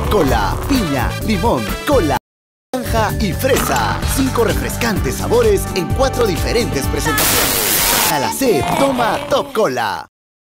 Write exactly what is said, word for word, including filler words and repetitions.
Top Cola, piña, limón, cola, naranja y fresa. Cinco refrescantes sabores en cuatro diferentes presentaciones. A la sed, toma Top Cola.